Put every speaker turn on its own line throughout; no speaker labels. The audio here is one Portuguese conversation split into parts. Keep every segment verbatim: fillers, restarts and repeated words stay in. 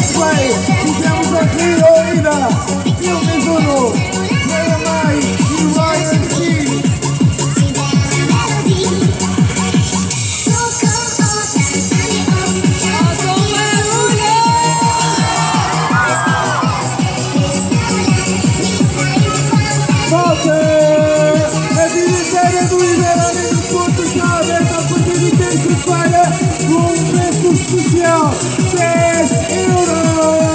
cosplay, fizemos aqui ainda filmes do Leia Mai e Ryan G. É ministério do Liberalismo Porto Jovem, a partir de terça-feira, com um preço especial, dez euros!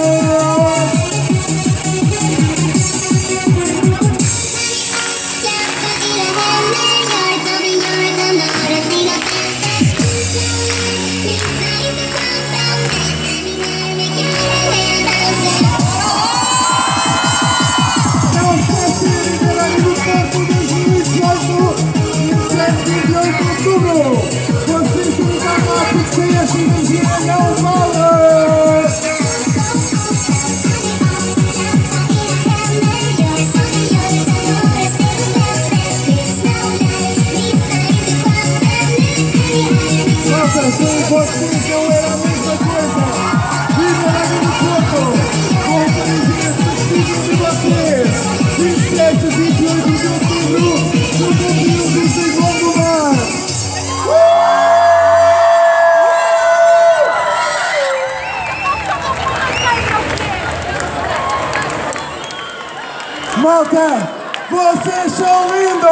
Não esquece de Liberalismo Porto dois mil e dezoito, sete e oito de outubro! Vocês têm que acabar porque essa energia não vale! Nossa, sem vocês não era a mesma coisa! Liberalismo Porto! Com camisinhas possíveis de vocês! vinte e sete e vinte e oito de outubro, no Campeão do Segundo Mar! Malta, vocês são lindos!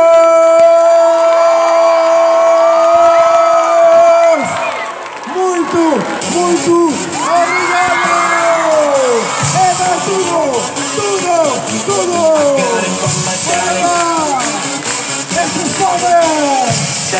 Muito, muito obrigado! É dar tudo, tudo, tudo! Bora lá! Essa é foda!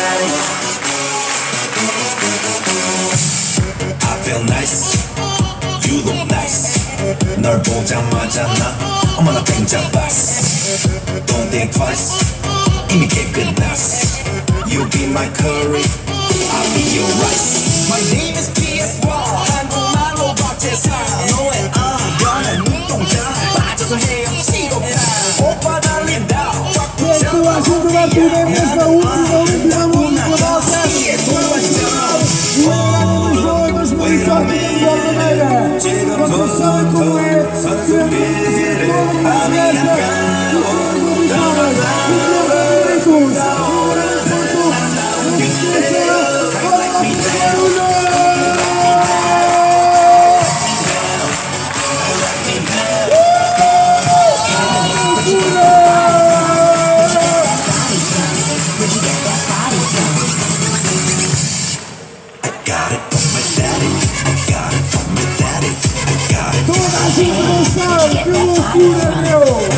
I feel nice, you look nice. 널 보자마자 나 어머나 땡잡았어. Don't think twice, 이미 깨끗났어. You be my curry, I'll be your rice. My name is 피 에스 원, 한국말로 박재상. 너의 안경은 눈동자 빠져서 헤엄치고 가. 오빠 달린다.
Estou agindo na turma nessa última, última música nossa. Liberalismo Lisboa dois mil e dezoito da melhor maneira. Vocês sabem como é. Temos toda uma festa. E todos os jovens, e todos os toda a gente não sabe que loucura, meu!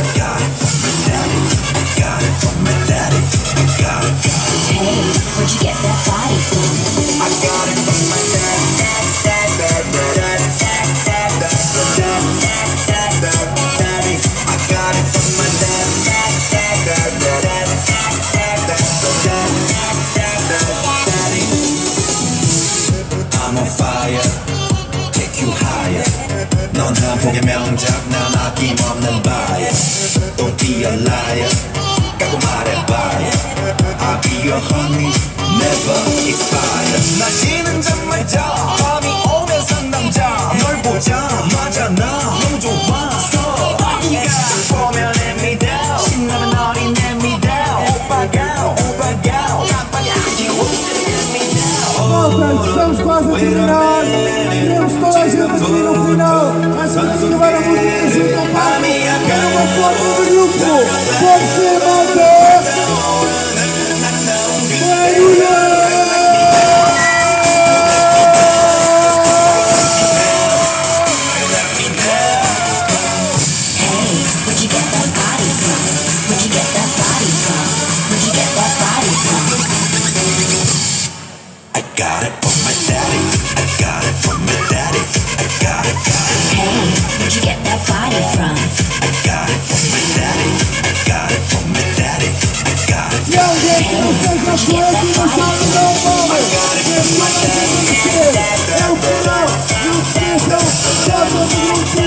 Where'd you get that body from? I got it from my dad, dad, dad, dad, dad, dad, dad, dad, dad, daddy. I got it from my dad, dad, dad, dad, dad, dad, dad, dad, dad, daddy.
I'm on fire, take you higher. 넌 한 폭의 명작, 난 아낌없는 buyer. Don't be a liar, 까고 말해봐요. I'll be your honey, never expire.
낮에는 잠만 자, 밤이 오면 상남자. 널 보자마자 나 너무 좋았어. 네가 보면 let me down, 신나면 너리 let me down. 오빠가 오빠가 깜빡이 you let me down.
Malta, estamos quase a terminar. Temos toda a gente aqui no final. Mas vamos acabar a música junto com a minha cara. Uma foto do grupo. Pode ser, malta!
Got it from my daddy, I got it from my daddy, I got it, got it.
Hey, where'd you get that body from?
I got it from my daddy, I got it from my daddy, I got it.
Yo, gente, não seja preso, não sabe não, mano. É o final, não esqueçam, salva no grupo,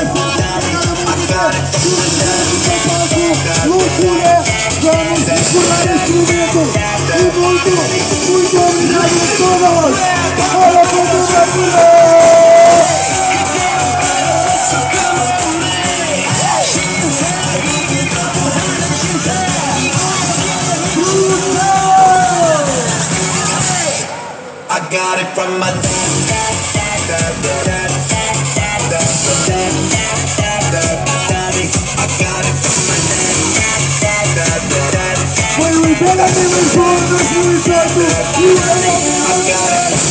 loucura, vamos empurrar esse momento. E muito, muito obrigado a todos. Olha como é
got it from my dad, dad, dad, dad, dad, dad, dad, dad, dad, dad, daddy. I got it from my dad, dad, dad, dad, dad.
Foi o Ibela que me entrou em dois mil e sete.
I got it.